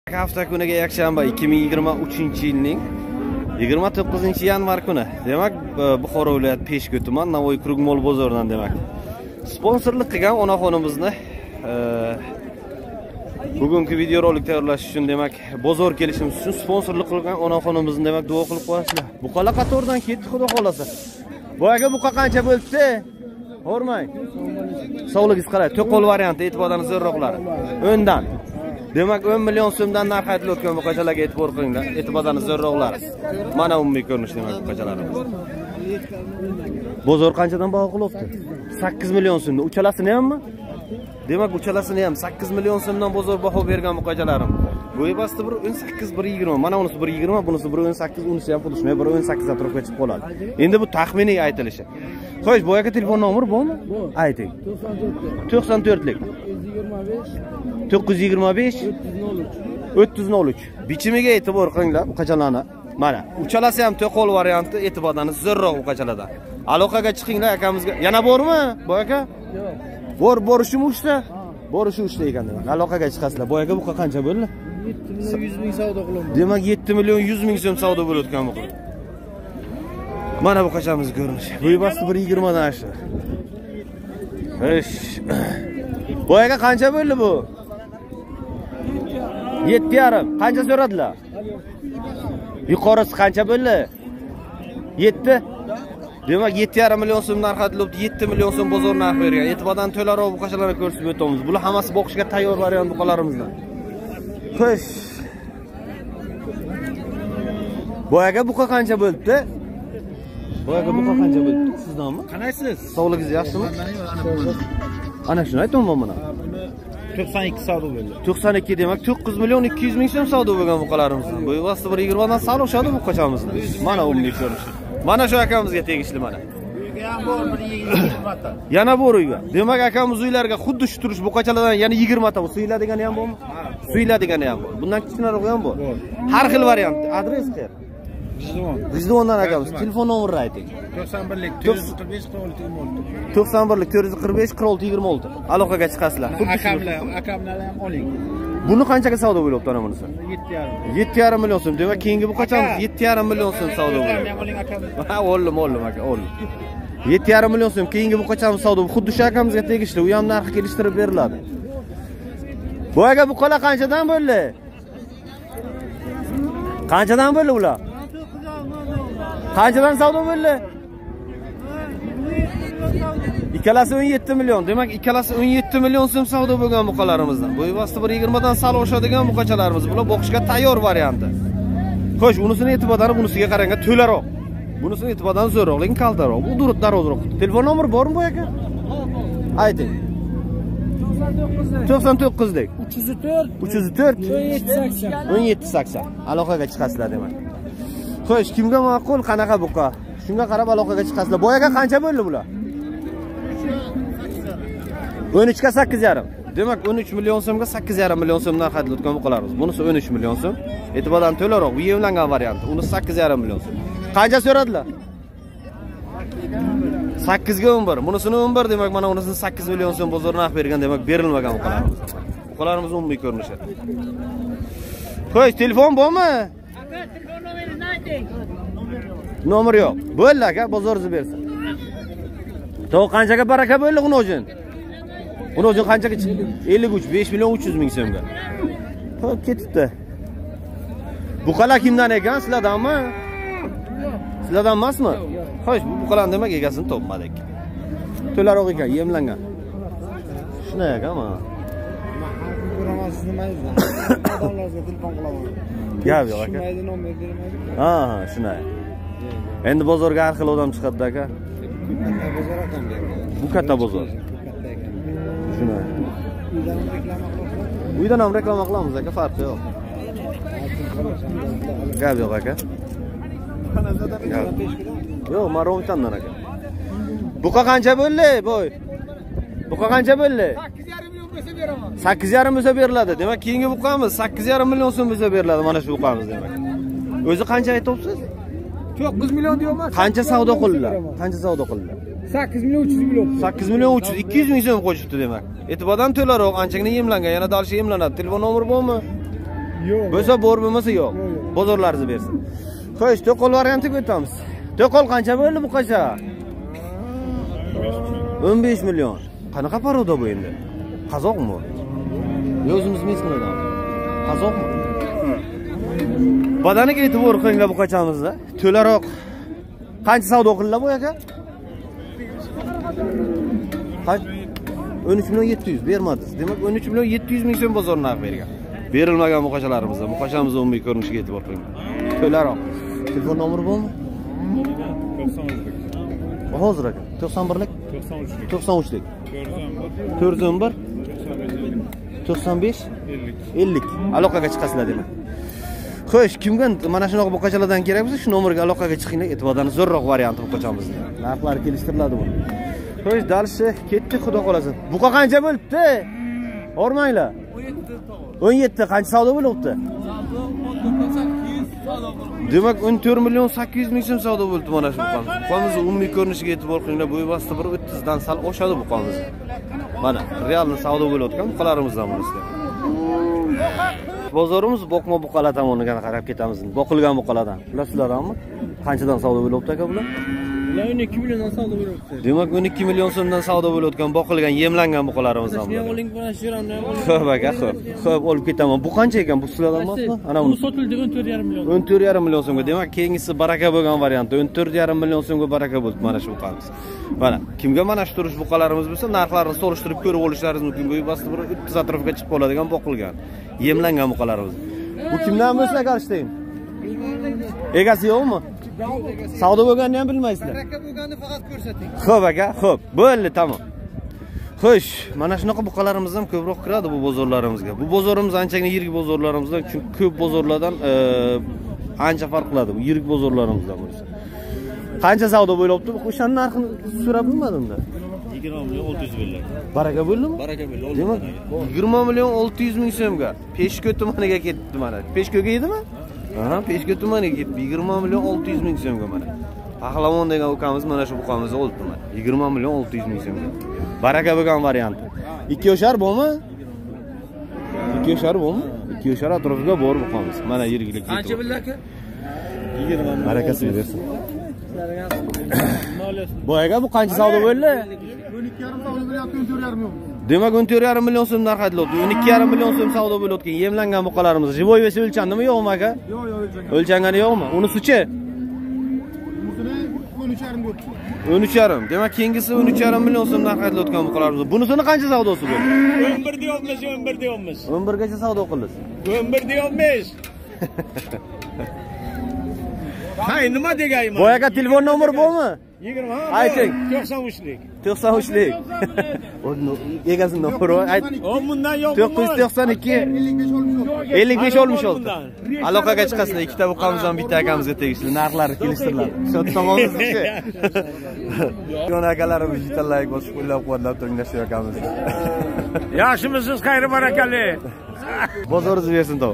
Hafta kuniga yakshanba 2023-yilning 29-yanvar kuni. Demak, Buxoro viloyati Peshku tuman Navoiy Krugmol bozoridan demak. Sponsorlik qilgan onaxonimizni bugungi video rolik tayyorlash uchun demak, bozor kelishimiz uchun sponsorlik qilgan onaxonimizni demak duo qilib qo'yasizlar. Buqala qatordan ketdi, xudo xolasa. Bu aka buqa qancha bo'libdi? Hormang. Sog'ligingiz qalay? To'qol varianti e'tibordan zo'rroqlari. O'ndan. Demak 10 million so'mdan narx aytilayotgan bu qachalarga e'tibor qilinglar. E'tibordan zo'rroqlari. Mana umumiy ko'rinish demak bu qachalarimiz. Bozor qanchadan baho qilyapti? 8 million so'mdan. Uchalasini hammi? Demak uchalasini ham 8 million so'mdan bozor baho bergan bu qachalarim. Bu ebasida bir 18, bir 20. Mana unisi bir 20, bunisi bir 18, unisi ham xuddi shunday bir 18 atrofga chiqib qoladi. Endi bu taxminiy aytilishi. Xo'sh, bu yerga telefon nomeri bormi? Ayting. 94lik 925 303. Bichimiga e'tibor qilinglar bu qachalarni. Mana, uchalasi ham to'qol varianti, e'tibordan zo'rroq bu qachalardan. Aloqaga chiqinglar akamizga. Yana bormi? Bu aka? Yo'q. Borishim uchta. Borishi uchta ekan demak. Aloqaga chiqasizlar. Bu aka buqa qancha bo'ldi? 7 million 100 ming savdo qilaman. Demak 7 million 100 ming so'm savdo bo'layotgan bu. Mana bu qachamiz ko'rinishi. Bu ebasida 120 dan aşağı. Esh. Bu aka qancha bo'ldi bu? 7,5. Qancha so'radilar? Yuqorisi qancha bo'ldi? 7. Demak 7,5 million so'm narx aytilibdi, 7 million so'm bozor narx bergan. E'tibordan to'laroq bu qachalarni ko'rsatib o'tamiz. Bular hammasi boqishga tayyor variant buqalarimizdan. Xo'sh. Bu aka buqa qancha bo'ldi? Bu aka buqa qancha bo'ldi? Sizdanmi? Qanaysiz? Sog'ligingiz yaxshimi? Ana shuni aytmayman mana. 92 savdo bo'ldi. 92 demak 9 million 200 ming so'm savdo bo'lgan buqalarimizdan. Bu vaqtda 120 dan sal oshadi bu qachamizni. Mana umumiy ko'rinishi. Mana shu akamizga tegishli mana. Uyga ham bor 120 ta. Yana bor uyga. Demak akamiz uylarga xuddi shu turish bu qachalardan yana 20 ta suyladigani ham bormi? Suyladigani ham bor. Bundan kichkinaroq ham bor. Har xil variant. Adres qayer? Vijdondan akamiz. Telefon nomerini ayting. 91lik 445 46 26. 91lik 445 46 26. Aloqaga chiqasizlar. Akamlar ham oling. Buni qanchaga savdo bo'lyapti ana bunisi? 7,5. 7,5 million so'm. Demak keyingi bu qachamiz 7,5 million so'm savdo bo'lyapti. Ha, o'ldim aka, o'ldim. 7,5 million so'm keyingi bu qachamiz savdo. Xuddi shu akamizga tegishli. U ham narxi kelishtirib beriladi. Bu aka bu qola qanchadan bo'ldi? Qanchadan bo'ldi ular? Qanchadan savdo bo'ldi? İkkalasi 17 million. Demak, ikkalasi 17 million so'm savdo bo'lgan buqalarimizdan. Bu vaqtda 120 dan sal oshadigan buqachalarimiz. Bular boqishga tayyor varianti. Xo'sh, unisini e'tibordan bunisiga qarangga to'laroq. Bunisini e'tibordan zo'rroq, lekin kaltaroq. Bu durut darozroq. Telefon nomeri bormi bu aka? Ayting. 99 dek. 304 1780. Aloqaga chiqasizlar demak. Xo'sh, kimga ma'qul, qanaqa buqa? Shunga qarab aloqaga chiqasizlar. Bu aka qancha bo'ldi bular? 13 ga 8,5. Demak 13 million so'mga 8,5 million so'm narx aytilayotgan buqalarimiz. Bunisi 13 million so'm. E'tibordan to'laroq, bu yemlangan varianti. Unisi 8,5 million so'm. Qancha so'radilar? 8 ga 11. Bunisini 11 demak mana unisini 8 million so'm bozor narx bergan demak berilmagan buqalarimiz. Buqalarimiz umumiy ko'rinishi. Xo'sh, telefon bormi? Aka, telefon nomeringizni ayting. Nomer yo'q. Bo'ldi aka, bozoringizni bersin. To'q qanchaga baraka bo'ldi G'unojin? G'unojin qanchaga chiqdi? 53, 5 million 300 ming so'mga. Xo'p, ketibdi. Buqalar kimdan ekan? Sizlardanmi? Sizlardan emasmi? Xo'sh, bu buqalar demak egasini topmadi ekan. To'laroq ekan, yemlangan. Shunday ekan mana. Ko'ramasiz nimaydi? Odamlarga telefon qilaman. Gap yo'q aka. Shunday nomer bermaydi. Ha, shunday. Endi bozorga har xil odam chiqadi aka. Katta bozor ekan bu. Bu katta bozor. Katta ekan. Shunday. Uydan reklama qilamiz. Uydan ham reklama qilamiz aka, farqi yo'q. Gap yo'q aka. Yo'q, men Romitandan aka. Buqa qancha bo'ldi, boy? Buqa qancha bo'ldi? 8,5 million bo'lsa beraman. 8,5 bo'lsa beriladi. Demak, keyingi buqamiz 8,5 million so'm bo'lsa beriladi mana shu buqamiz demak. O'zi qancha aytibsiz? 9 million deyapman. Qancha savdo qildilar? Qancha savdo qildilar? 8 million 300 million. 8 million 300, 200 ming so'm qo'shibdi demak. E'tibordan to'laroq, anchagina yemlangan, yana dalshi yemlanadi. Telefon nomeri bormi? Yo'q. Bo'lsa bor bo'lmasa yo'q. Bozorlaringizni bersin. Xo'sh, to'qol variantiga o'tamiz. To'qol qancha bo'ldi bu qacha? 15 million. Qanaqa paroda bu endi? Qozoqmi? O'zimiz mesmidan. Qozoqmi? Badaniga e'tibor qilinglar bu qachamizda. To'laroq. Qancha savdo qildilar bu aka? 13 million 700 bermadingiz. Demak 13 million 700 ming so'm bozor narxi bergan. Berilmagan bu qachalarimizda. Bu qachamizni umumiy ko'rinishiga e'tibor qilinglar. To'laroq. Telefon nomeri bormi? 93lik. Hozir aka. 91lik. 93lik. 93lik. 411 95 50. Aloqaga chiqasizlar demak. Xo'sh, kimga mana shunaqa boqachalardan kerak bo'lsa, shu nomerga aloqaga chiqinglar. E'tibordan zo'rroq varianti boqachamizni. Narxlari kelishtiriladi bu. Xo'sh, dalshi ketdi, xudo qolasin. Buqa qancha bo'libdi? O'rmanglar. 17. Qancha savdo bo'libdi? Demak 14 million 800 ming so'm savdo bo'ldi mana shu buqamiz. Buqamiz umumiy ko'rinishiga e'tibor qilinglar. Bo'yi basti bir 30 dan sal oshadi buqamiz. Mana realni savdo bo'layotgan buqalarimizdan bunisi. Bozorimiz boqma buqalar tomoniga qarab ketamiz. Boqilgan buqalardan. Bilasizlarmi? Qanchadan savdo bo'lyapti aka bular? Ular 12 milliondan savdo bo'lyapti. Demak 12 million so'mdan savdo bo'layotgan boqilgan, yemlangan buqalarimizdan. Oling bana shiramni oling. Xo'p aka, xo'p. Xo'p, olib ketaman. Bu qancha ekan? Bu sizlardan emasmi? Ana Bu buni sotildi 14,5 million. 14,5 million so'mga. Demak, keyingisi baraka bo'lgan varianti. 14,5 million so'mga baraka bo'ldi mana shu buqamiz. Mana, kimga mana shu turish buqalarimiz bo'lsa, narxlarini solishtirib ko'rib olishlaringiz mumkin. Bu basti bir 30 atrofga chiqib qoladigan boqilgan, yemlangan buqalarimiz. Bu kimdan bo'lsa qarshitayim? Egasi yo'qmi? Savdo bo'lganini ham bilmaysizlar. Baraka bo'lganini faqat ko'rsating. Xo'p aka, xo'p. Bo'ldi, tamom. Xo'sh, mana shunaqa buqalarimiz ham ko'proq kiradi bu bozorlarimizga. Bu bozorimiz anchagina yirik bozorlarimizdan, chunki ko'p bozorlardan ancha farq qiladi bu yirik bozorlarimizdan bo'lsa. Qancha savdo bo'lyapti? O'shaning narxini so'rab bilmadim-da. 20 million 600 million. Baraka bo'ldimi? Baraka million. Demak, 20 million 600 ming so'mga Peshko tumaniga ketdi mana. Peshkoga edimi? Ha, Peshko tumaniga ketdi. 20 million 600 ming so'mga mana. Pahlavon degan ukamiz mana shu buqamizni oldi mana. 20 million 600 ming so'mga. Baraka bo'lgan varianti. 2 yoshar bormi? 2 yoshar bormi? 2 yoshar atrofiga bor buqamiz. Mana yiriklik. Qancha bildi aka? 20 million. Barakasini bersin. Boyaga bu qancha savdo bo'ldi? 12,5 savdo bo'lyapti, 14,5 million. Demak 14,5 million so'm narx aytiladi. 12,5 million so'm savdo bo'layotgan yemlangan buqalarimiz. Jivoy vesi o'lchandimi yo'qmi aka? Yo'q, o'lchangan. O'lchangani yo'qmi? Unisi-chi? Unisini 13,5 bo'ldi. 13,5. Demak, keyingisi 13,5 million so'm narx aytilayotgan buqalarimiz. Bunisini qancha savdosi bo'ldi? 11 deyapmiz, 11 deyapmiz. 11 gacha savdo qildingiz. 11 deyapmiz. Hay, nima degayman? Boy aka telefon nomeri bormi? 20 ha. Ayting. 93lik. 93lik. Egasini nomeri ayt. O bundan yo'q. 992 55 olmuş oldu. Aloqaga chiqasizlar. Ikkita buqamizdan bitta akamizga tegishli. Narxlari kelishtiriladi. Shu tomonimiz ishi. Yon akalarimiz jitallayik bosib qo'llab-quvvatlab turinglar shu akamizni. Yaxshimisiz, xayri barakali. Bozoringiz bersin to'g'ri.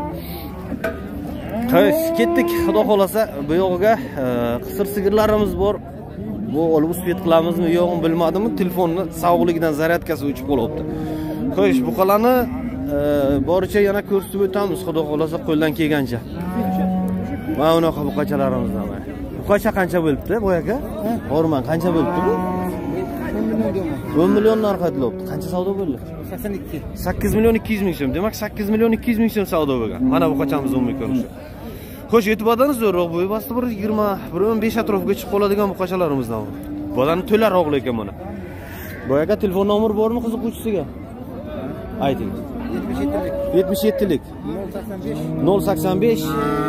Xo'sh, ketdik. Xudo xolasa bu yo'g'iga qisir sigirlarimiz bor. Bu olib usvet qilamizmi, yo'qmi bilmadimmi. Telefonni sog'ligidan zaryadkasi o'chib qolyapti. Xo'sh, buqalarni boricha yana ko'rsatib o'tamiz. Xudo xolasa qo'ldan kelgancha. Mana unaqa buqachalarimizdan. Buqacha qancha bo'libdi, boy aka? O'rman qancha bo'libdi bu? 10 million narx aytilyapti. Qancha savdo bo'ldi? 82. 8 million 200 ming so'm. Demak 8 million 200 ming so'm savdo bo'lgan. Mana bu qachamiz umumiy ko'rinishi. Xo'sh, e'tibordan zo'rroq bo'yi basti bir 20-15 atrofiga chiqib qoladigan buqachalarimizdan. Bodani to'laroq ekan mana. Boyaga telefon nomeri bormi qiziquvchisiga? Ayting. 77lik. 085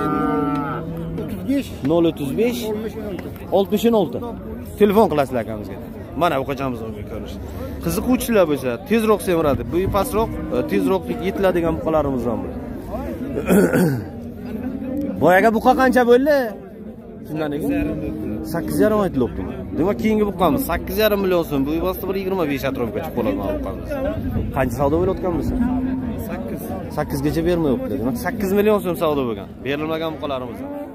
035 66. Telefon qilasizlar akamizga. Mana bu qachamiz umumiy ko'rinishi. Qiziquvchilar bo'lsa, tezroq semiradi. Bu pastroq, tezroq yetiladigan buqalarimizdan bu. Boyaga buqa qancha bo'ldi? Shundan keyin 8,5 aytilyapti. Demak, keyingi buqamiz 8,5 million so'm. Bu bosdi bir 25 atrofiga chiqib qoladi mana buqamiz. Qancha savdo bo'layotgan bo'lsa? 8. 8 gacha bermayapti. Demak, 8 million so'm savdo bo'lgan. Berilmagan buqalarimiz.